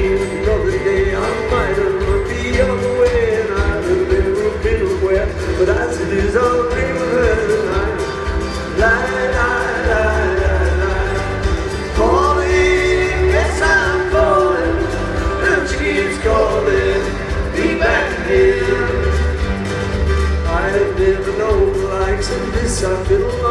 another day I might have be on the way, and I'd have been aware. But as it is, I'll dream of her tonight. Lie, lie, lie, lie, lie. Falling, yes I'm falling, and she keeps calling me back again. I've never known the likes of this. I feel